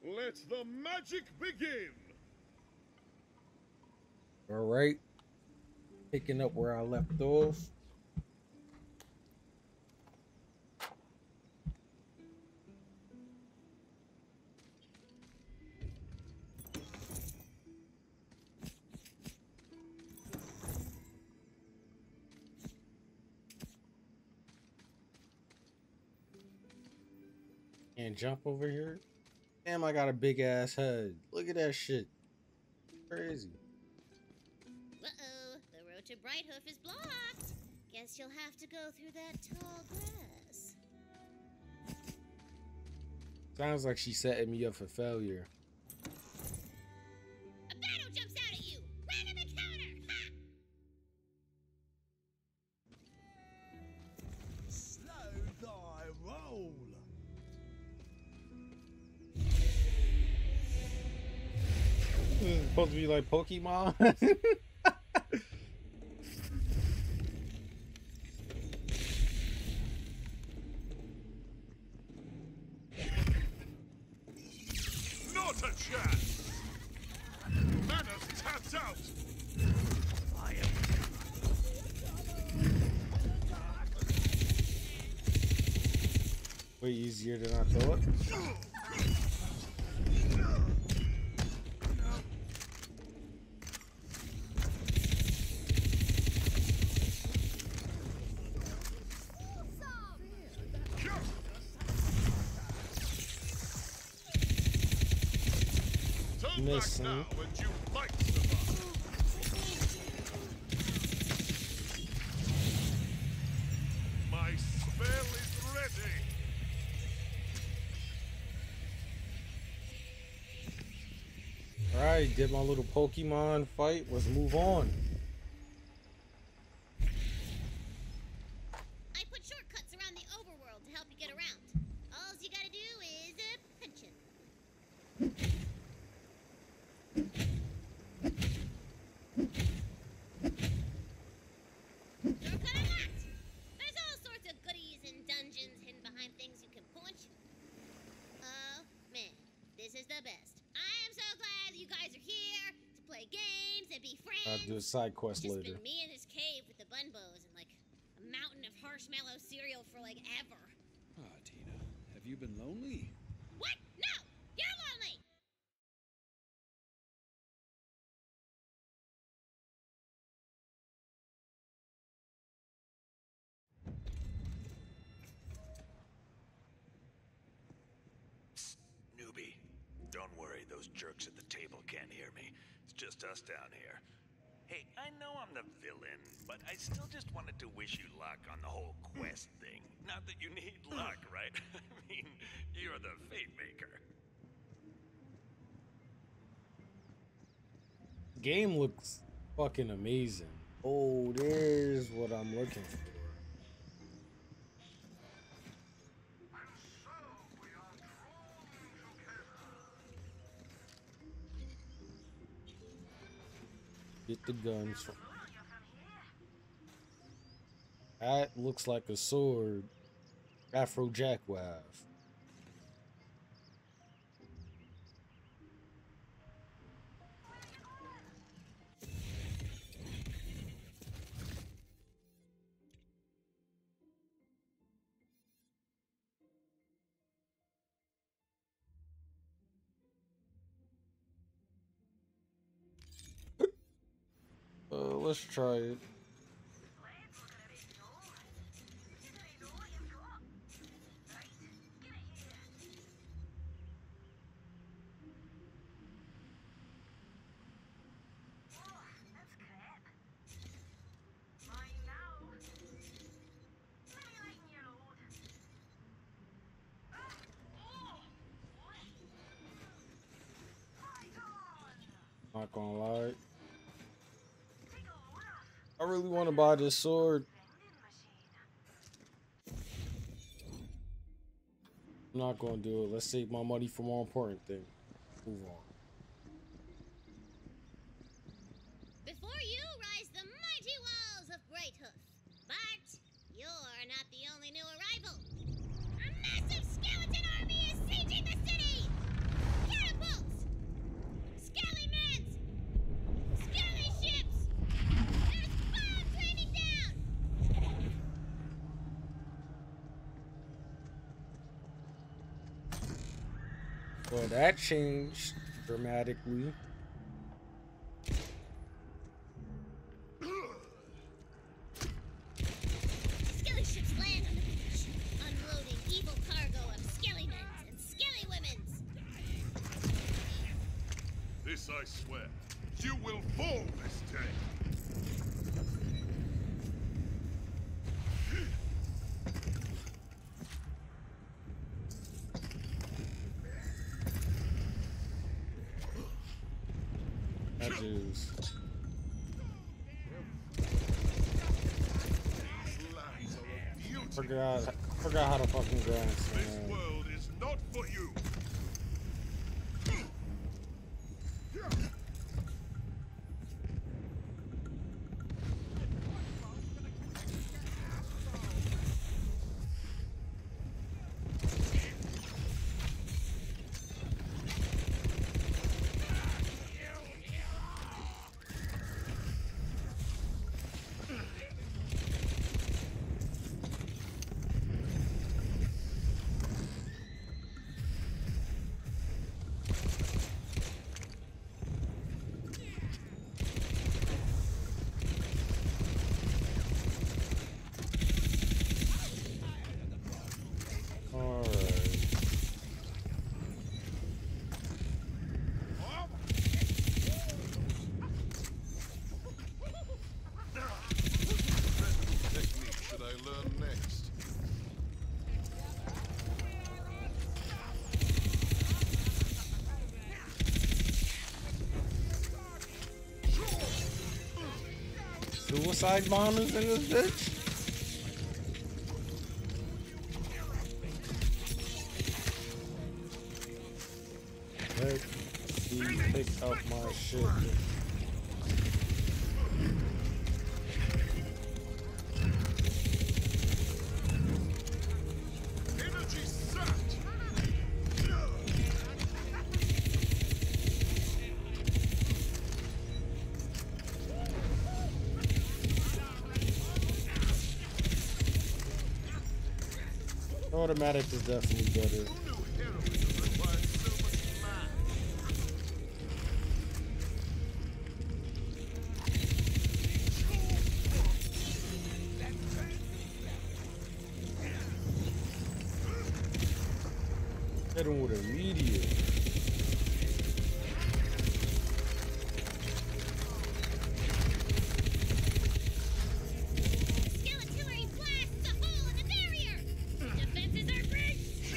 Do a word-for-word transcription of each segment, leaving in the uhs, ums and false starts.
Let the magic begin! Alright. Picking up where I left off. Can't jump over here. Damn, I got a big ass head. Look at that shit. Crazy. Uh-oh, the road to Brighthoof is blocked. Guess you'll have to go through that tall grass. Sounds like she's setting me up for failure. A battle jumps out at you! Random encounter! Ha! Slow thy roll. This is supposed to be like Pokemon. Not a chance! Mana's tapped out! Way easier than I thought. Turn Missing. back now and you might survive. My spell is ready. Alright, did my little Pokemon fight. Let's move on. I put shortcuts around the overworld to help you get around. All you gotta do is uh, punch it. Shortcut unlocked! There's all sorts of goodies and dungeons hidden behind things you can punch. Oh, man. This is the best. I am so glad you guys are here to play games and be friends. I'll do a side quest Just later. been me in this cave with the bunbows and like a mountain of marshmallow cereal for like ever. Ah, Tina, have you been lonely? What? No! You're lonely! Newbie, don't worry, those jerks at the table can't hear me. It's just us down here. Hey, I know I'm the villain, but I still just wanted to wish you luck on the whole quest thing. Not that you need luck, right? I mean, you're the fate maker. Game looks fucking amazing. Oh, there's what I'm looking for. Get the guns from. That looks like a sword. Afro Jackwav. Uh, let's try it. Not gonna lie. I really want to buy this sword. I'm not gonna do it. Let's save my money for more important things. Move on. Before you rise the mighty walls of Brighthoof. But you're not the only new arrival. A massive skeleton army is sieging the city! Get Well, that changed dramatically. Skelly ships land on the beach, unloading evil cargo of skelly men's and skelly women's. This I swear. You will fall this day. That is. Lands are a beauty. Forgot, forgot how to fucking dance. This Man. world is not for you. Technique should I learn next? Suicide bombers in this bitch? Let me pick up my shit. Energy sapped. Automatic is definitely better. Who knew heroism required so much man? Hit him with a meteor. Skeletonary blasts a hole in the barrier. Defenses are breached.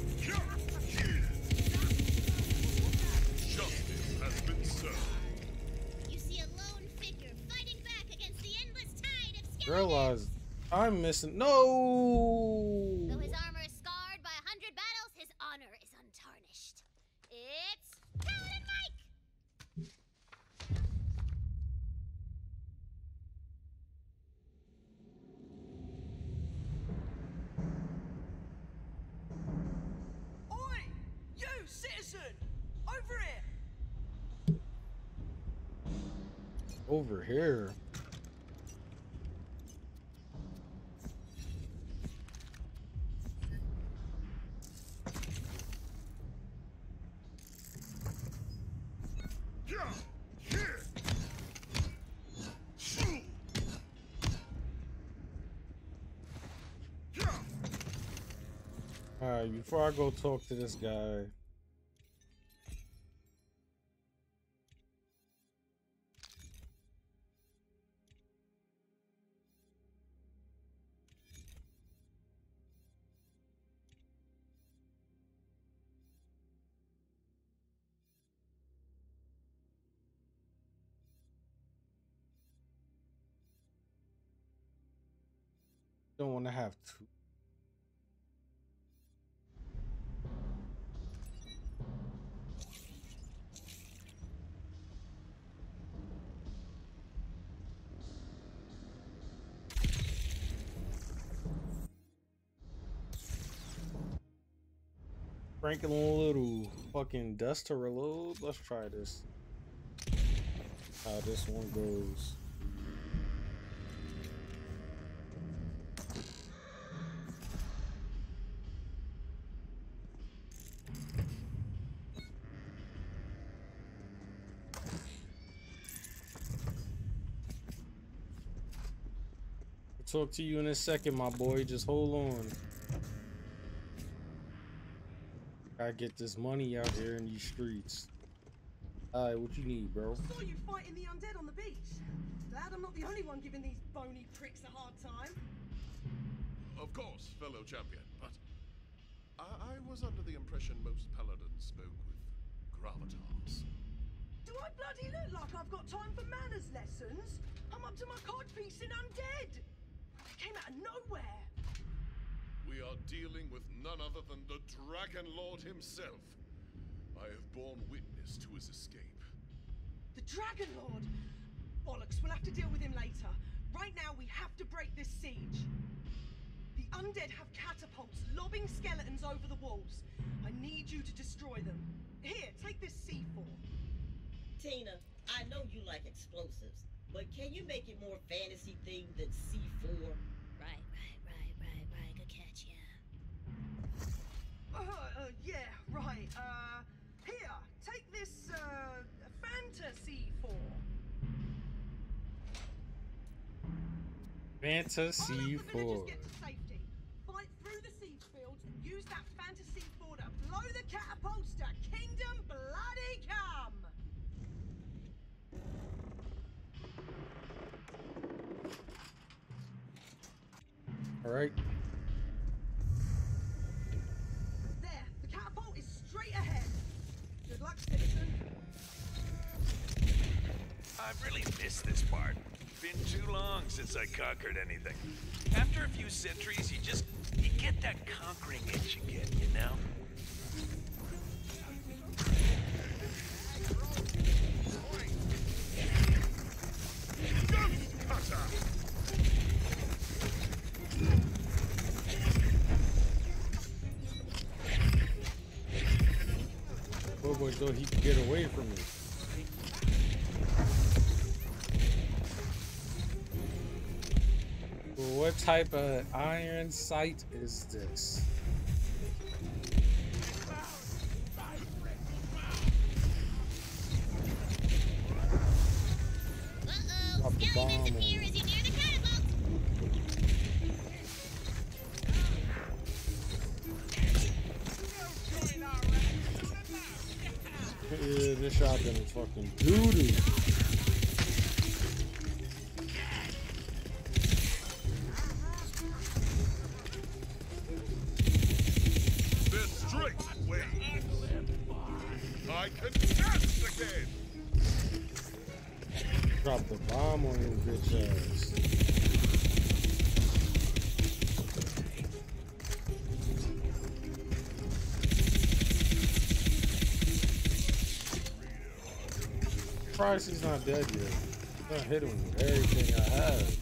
Justice has been served. You see a lone figure fighting back against the endless tide of skeletons. Realize I'm missing. No. Though his armor is scarred by a hundred battles, his honor is untarnished. It's Paladin Mike! Oi! You, citizen! Over here! Over here. Alright, before I go talk to this guy. Don't want to have two. Franklin little fucking dust to reload. Let's try this. How this one goes. talk to you in a second, my boy. Just hold on. Gotta get this money out here in these streets. Alright, what you need, bro? I saw you fighting the undead on the beach. Glad I'm not the only one giving these bony pricks a hard time. Of course, fellow champion, but I, I was under the impression most paladins spoke with gravitas. Do I bloody look like I've got time for manners lessons? I'm up to my codpiece in undead. They came out of nowhere. We are dealing with none other than the Dragon Lord himself. I have borne witness to his escape. The Dragon Lord? Bollocks, we'll have to deal with him later. Right now, we have to break this siege. The undead have catapults lobbing skeletons over the walls. I need you to destroy them. Here, take this C four. Tina, I know you like explosives, but can you make it more fantasy themed than C four? Right, right, right, right, right. Good catch, yeah. Uh, uh, yeah, right. Uh, here, take this, uh, Fantasy four. Fantasy While four. the villagers get to safety, fight through the siege fields and use that Fantasy four to blow the catapults to Kingdom Bloody Come! Alright. There, the catapult is straight ahead. Good luck, citizen. I've really missed this part. Been too long since I conquered anything. After a few centuries, you just you get that conquering itch again, you know? Ghost Cutter! Boy thought he could get away from me. Well, what type of iron sight is this? Uh-oh, Drop the bomb skeletons on appear him. as you near the catapult. Yeah, this shotgun is fucking doo-doo. They're straight waves. I can dance again. Drop the bomb on him, bitch ass. Surprised he's not dead yet. I hit him with everything I have.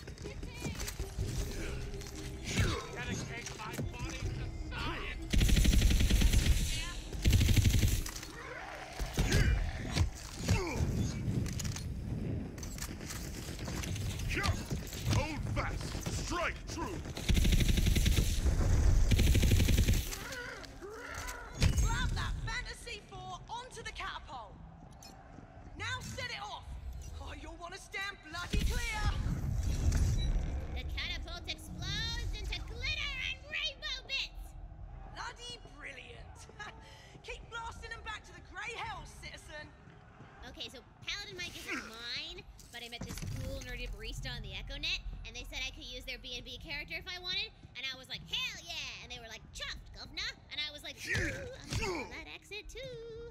Hold fast. Strike true. Grab that Fantasy four onto the catapult. Now set it off. Oh, you'll want to stand bloody clear. The catapult explodes into glitter and rainbow bits. Bloody brilliant. Keep blasting them back to the Grey Hells, citizen. Okay, so Paladin Mike isn't mine, but I met this cool nerdy barista on the EchoNet, and they said I could use their B and B character if I wanted, and I was like, hell yeah! And they were like, chuffed, governor! And I was like, ooh, I'm gonna do that accent too.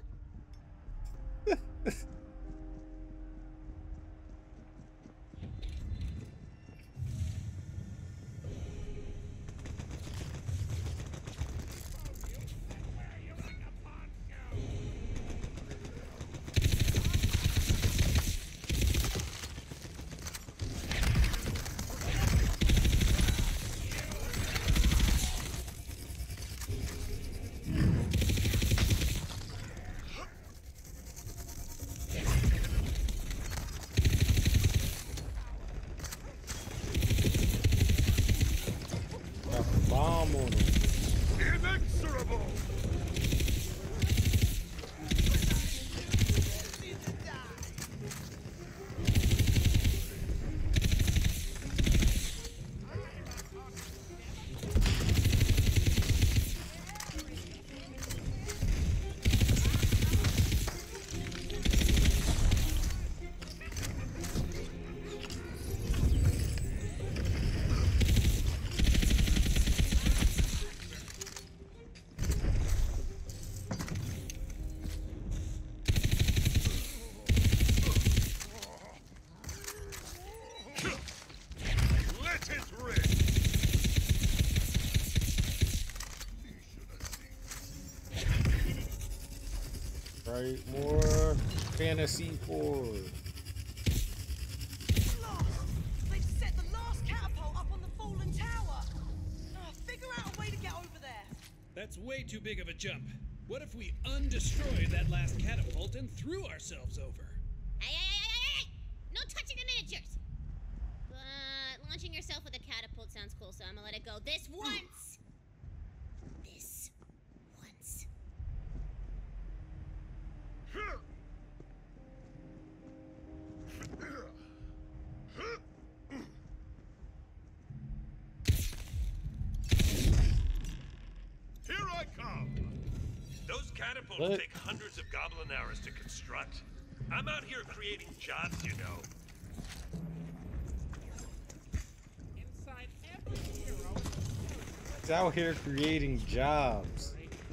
Right, more fantasy four. They've set the last catapult up on the fallen tower. Uh, figure out a way to get over there. That's way too big of a jump. What if we undestroyed that last catapult and threw ourselves over? Hey, hey, hey, hey, hey! No touching the miniatures! But launching yourself with a catapult sounds cool, so I'm gonna let it go this once! This once. Here I come! Those catapults What? take hundreds of goblin hours to construct. I'm out here creating jobs, you know. Inside every hero It's out here creating jobs.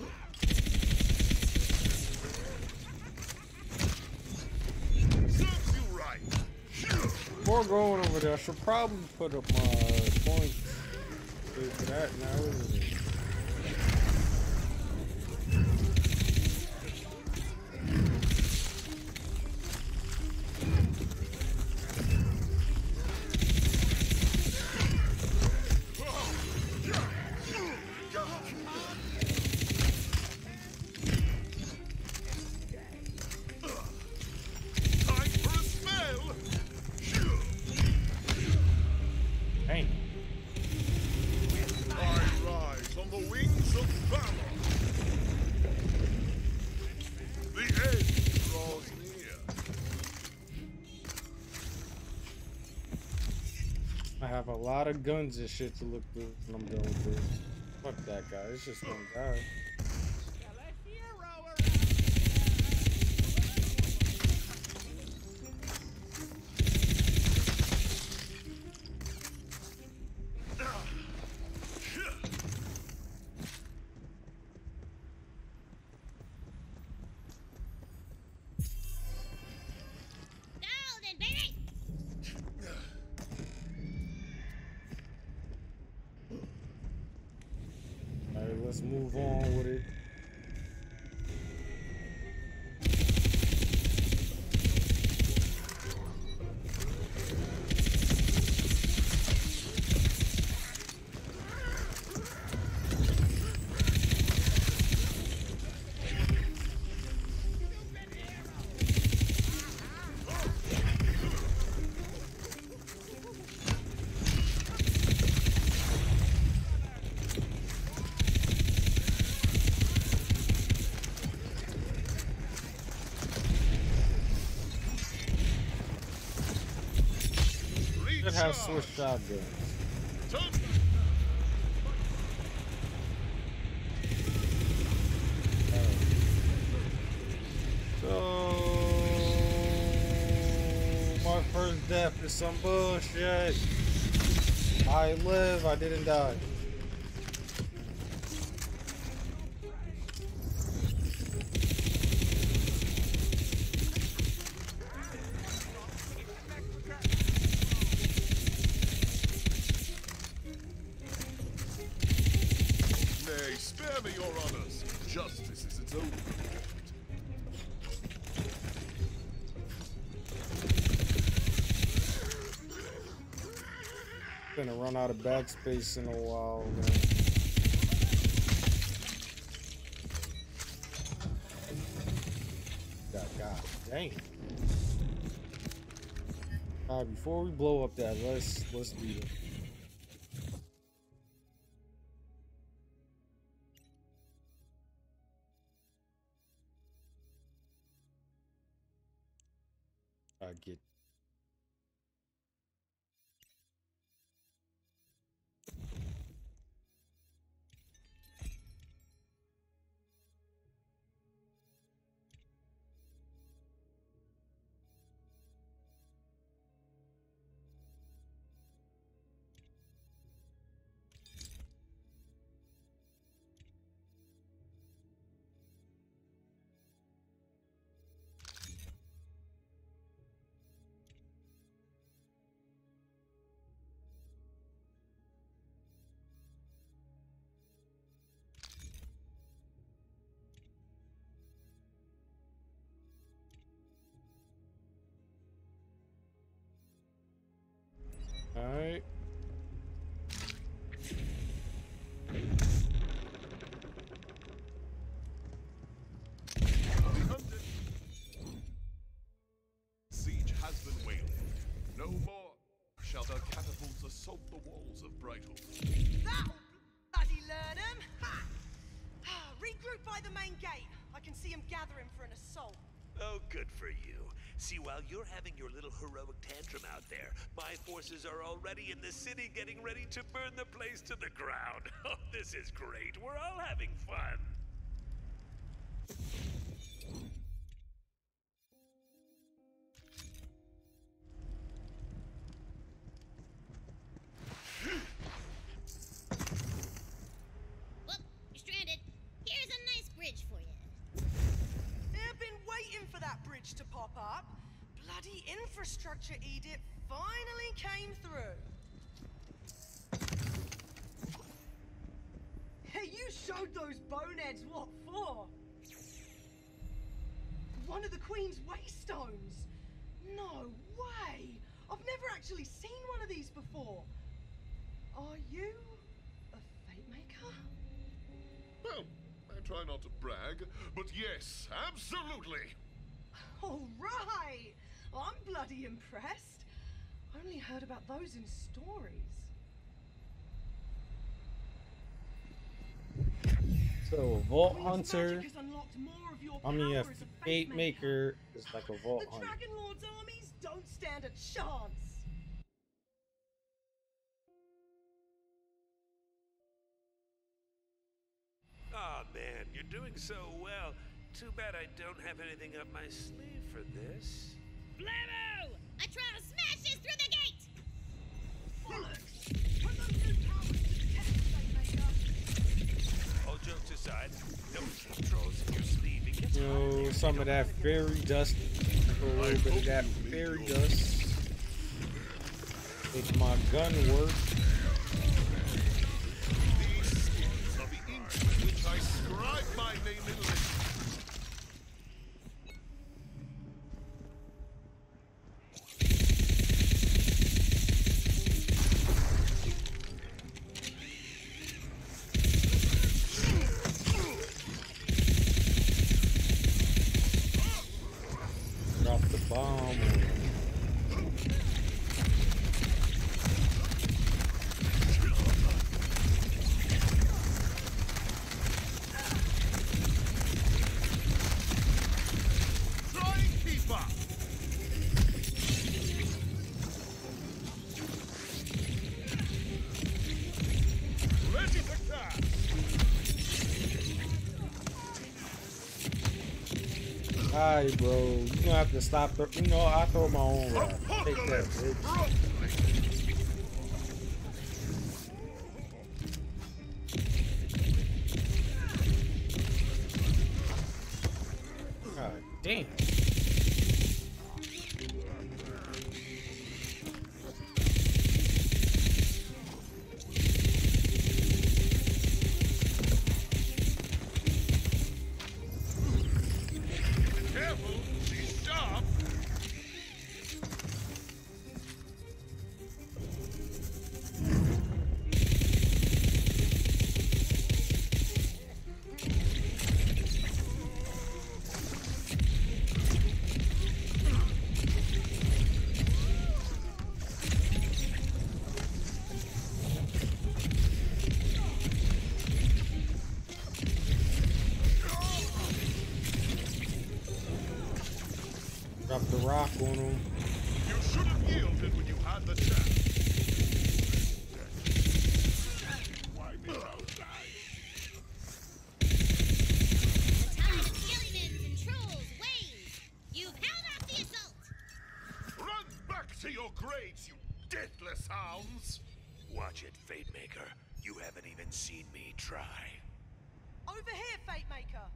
Serves you right. Before going over there, I should probably put up my points for that now, isn't it? Time for a spell. Dang. I rise on the wings of valor. The end draws near. I have a lot of guns and shit to look through when I'm done with this. Fuck that guy. It's just one guy. got a hero around. Golden, baby! Alright, let's move on with it. Should have switch shotguns. Turn. So my first death is some bullshit. I live, I didn't die. Nay, spare me your honors. Justice is its own gift. Gonna run out of backspace in a while, man. God, God dang. Alright, before we blow up that, let's let's do it. I get gate. I can see them gathering for an assault. Oh, good for you. See, while you're having your little heroic tantrum out there, my forces are already in the city getting ready to burn the place to the ground. Oh, this is great. We're all having fun. Well, you're stranded. Here's a nice bridge for you. They've been waiting for that bridge to pop up. Bloody infrastructure edict finally came through. Hey, you showed those boneheads what for? One of the Queen's waystones. No way! I've never actually seen one of these before. Are you a fate maker? Well, I try not to brag, but yes, absolutely. All right! I'm bloody impressed. I only heard about those in stories. So a vault Queen's hunter. magic has unlocked more of your I mean, a power as a fate fate maker is like a vault The hunter. Dragon Lord's armies don't stand a chance. Aw, man, you're doing so well. Too bad I don't have anything up my sleeve for this. Blammo! I try to smash this through the gate! Bollocks! Put those new powers to the test, fate maker. All jokes aside, don't keep trolls in your sleeve. It gets You harder know, if some you of don't that have fairy dust, a little bit of that fairy dust. Make my gun work. These skins are the ink with which I scribe my name in legend. Drop the bomb. Try and keep up. Ready to cast. Alright, bro. You gonna have to stop. Th you know, I throw my own rock. Take that, Apocalypse bitch. Brooklyn. God damn. Careful, she's sharp. Drop the rock on him. You should have yielded when you had the chance. Why me outside? The tide of skellymans and trolls wanes. You've held off the assault. Run back to your graves, you deathless hounds! Watch it, Fate Maker. You haven't even seen me try. Over here, fate maker.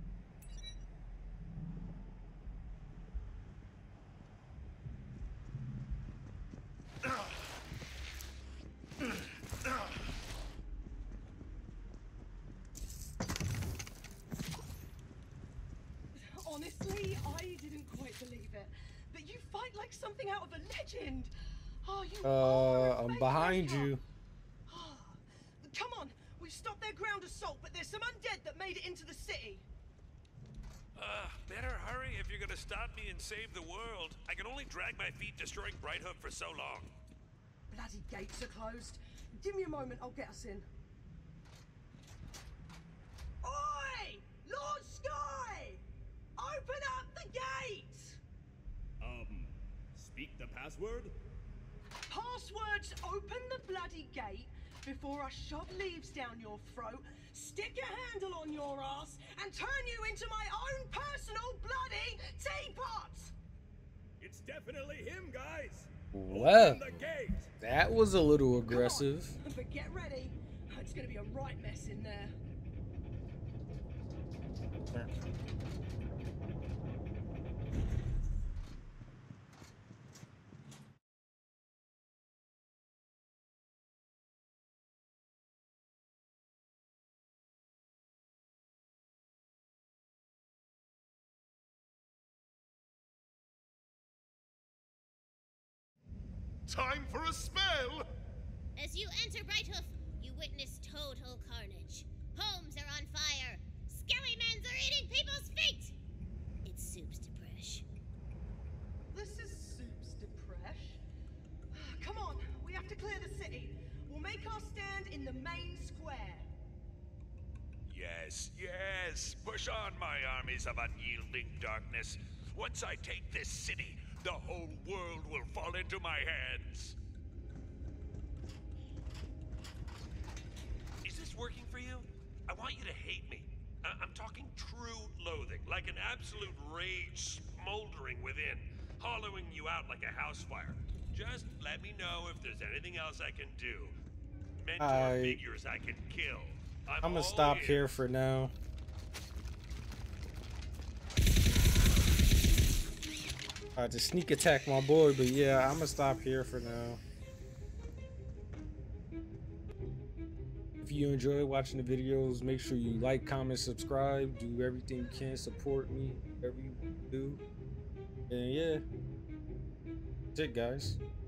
Honestly, I didn't quite believe it. But you fight like something out of a legend. Oh, you are Uh, a I'm fate behind maker. you. Come on, we've stopped their ground assault, but there's some undead that made it into the city. Uh, better hurry if you're gonna stop me and save the world. I can only drag my feet destroying Brighthoof for so long. Bloody gates are closed. Give me a moment, I'll get us in. Oi! Lord Scourge! Password? Passwords open the bloody gate before I shove leaves down your throat, stick a handle on your ass, and turn you into my own personal bloody teapot! It's definitely him, guys! Well, Open the gate! that was a little aggressive. Come on, but get ready. It's gonna be a right mess in there. Time for a spell! As you enter Brighthoof, you witness total carnage. Homes are on fire. Skellymans are eating people's feet. It's Soup's Depresh. This is Soup's Depresh. Come on, we have to clear the city. We'll make our stand in the main square. Yes, yes. Push on, my armies of unyielding darkness. Once I take this city, the whole world will fall into my hands. Is this working for you? I want you to hate me. I I'm talking true loathing, like an absolute rage smoldering within, hollowing you out like a house fire. Just let me know if there's anything else I can do. Mentor I... figures I can kill. I'm, I'm gonna all stop in. here for now. I just sneak attack my boy, but yeah, I'm gonna stop here for now. If you enjoy watching the videos, make sure you like, comment, subscribe, do everything you can, support me, whatever you do. And yeah, that's it, guys.